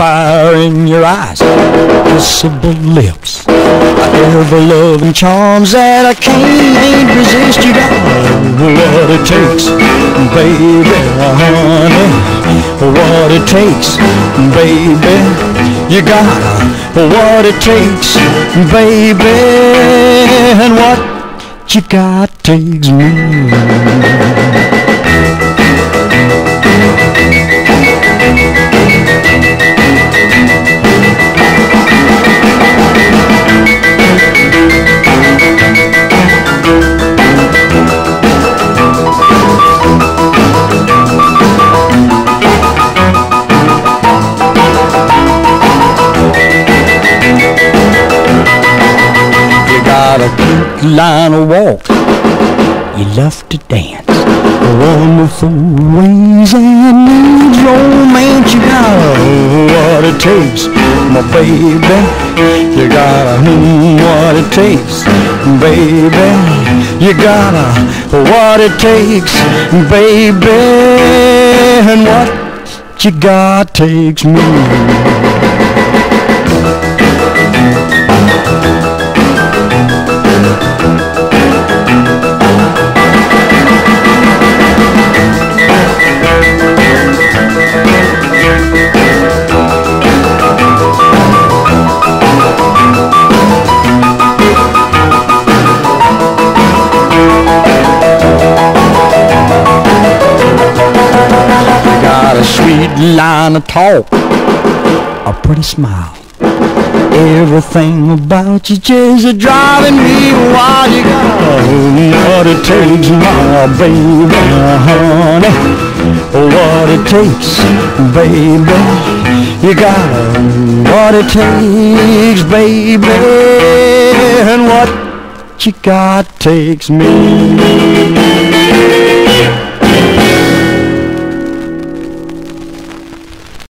fire in your eyes, kissable lips, ever-loving charms that I can't resist. You got what it takes, baby, honey, what it takes, baby. You got what it takes, baby, and what you got takes me. Got a cute line of walk, you love to dance, wonderful ways and needs romance. You got what it takes, my baby. You got what it takes, baby. You got what it takes, baby, and what you got takes me. A sweet line of talk, a pretty smile, everything about you just driving me wild. You got what it takes, my baby, honey, what it takes, baby. You got what it takes, baby, and what you got takes me.